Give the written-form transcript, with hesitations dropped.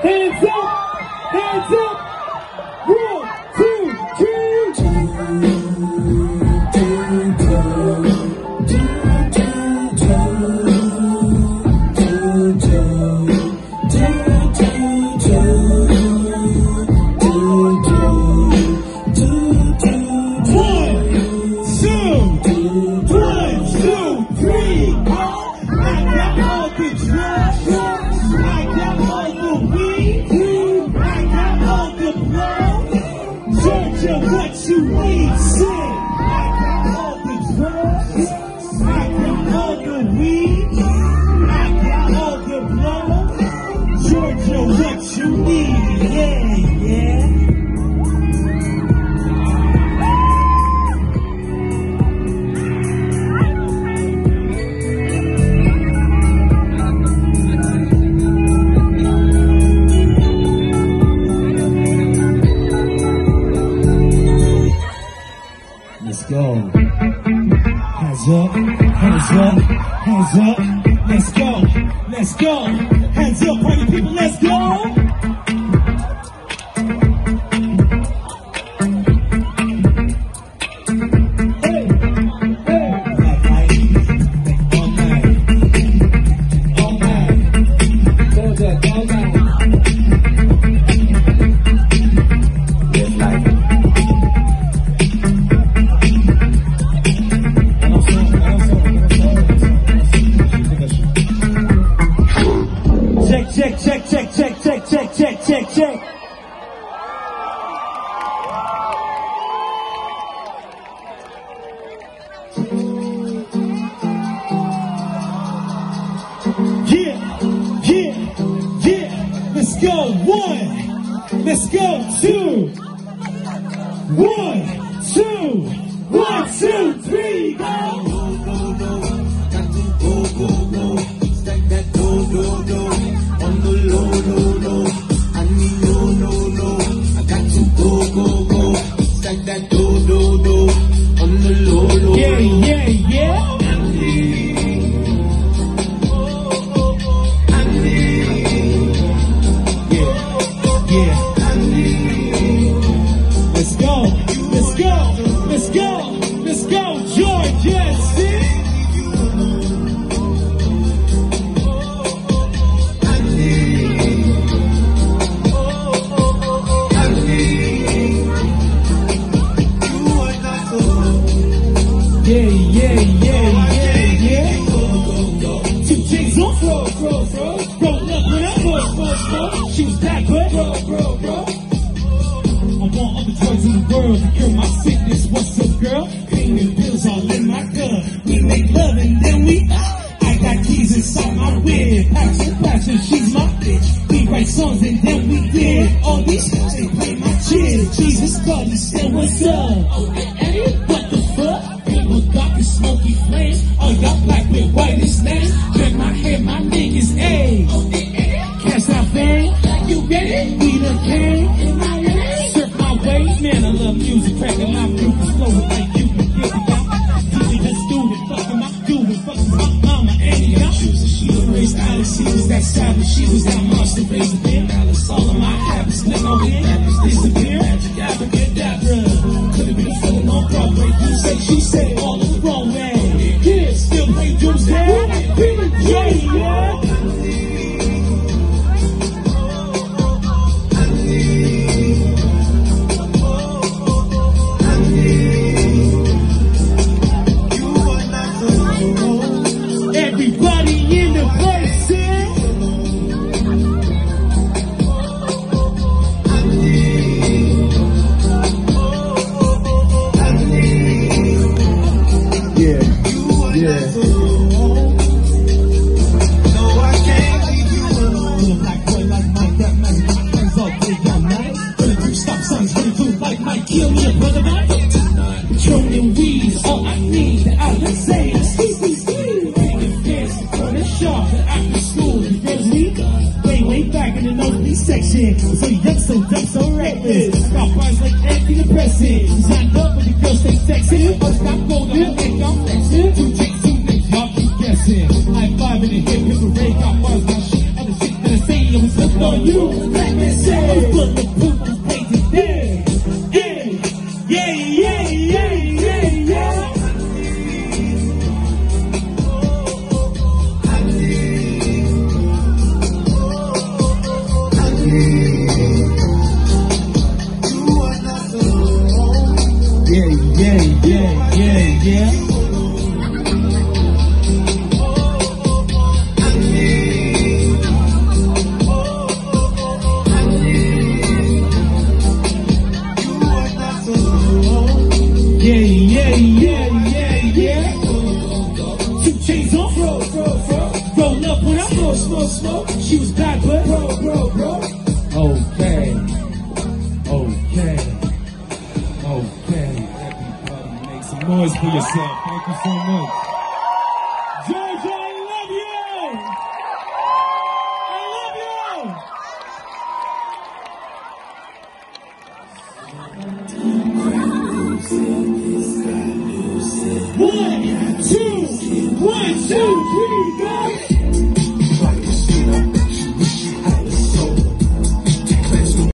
Hands up! Hands up! 1, 2, Let's go. Hands up, hands up, hands up. Let's go, let's go. Hands up, party people, let's go. Hey, hey. All night, all night. Go there, go there. It's like check, check, check, check, check, check, check, check, check. Yeah, yeah, yeah. Let's go. 1. Let's go. 2. 1, 2. 1, 2, 3. Go. Yeah, yeah, yeah. Yeah. Let's go, let's go, let's go, let's go, Georgia. Yeah, yeah, yeah, yeah, yeah. 2 chains on, bro. Roll up when I bro. She was that good, bro. I want all the drugs in the world to cure my sickness. What's up, girl? Pain and pills all in my cup. We make love and then we I got keys inside my whip. Passion, she's my bitch. We write songs and then we did all these songs. They play my chick. Jesus called and said, what's up? Oh, Eddie, what the fuck? People dark and smoky flames. All y'all black with whitest names. Cut my hair, my niggas, ayy. Cash out bang. You ready? We done came. Surf my way. Man, I love music. Cracking my fruit. Slow it like you can get it out. DJ, let's do it. Fucking my dude. Fucking my mama. And she was raised out of she was that savage. She was that monster. Raised a bit. All of my habits. Let my weird habits disappear. Magic abracadabra. Could've been feeling on Broadway. You say, she said it all the wrong way. Yeah, still play dudes there. Yeah, yeah. Everybody in the place, yeah, yeah. No, I can't leave you alone. Little black boy like Mike, that man, my friends all day all night. Running through stop signs, running through like Mike, kill me a brother, right? Patrolling weed, all I need, the outlet say is sharp after school, the girls need way back in the nosebleed section. So young, so dumb, so reckless. Got bars like antidepressant. Signed up with the girls, stay sexy. First stop gold, I'm flexing. 2 chicks, 2 niggas, y'all keep guessing. High five in the hip, hip parade. Got bars, got shit, other shit that's say I was hooked on you. Black man say I was bulletproof, I'm crazy. Yeah, yeah, yeah, yeah, yeah, yeah. Yeah. Yeah. 2 chains on, roll up when I smoke. She was bad, but bro. Okay. Everybody make some noise for yourself. Thank you so much. Georgia, I love you. One, two, 3, go!